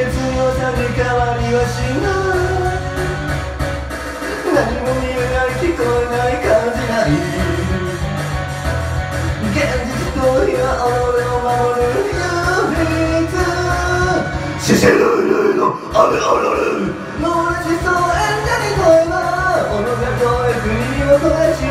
強さに変わりはしない。何も見えない聞こえない感じない現実逃避は己を守る唯一シシルルのあるある猛烈そう演者に声は己が声国を声し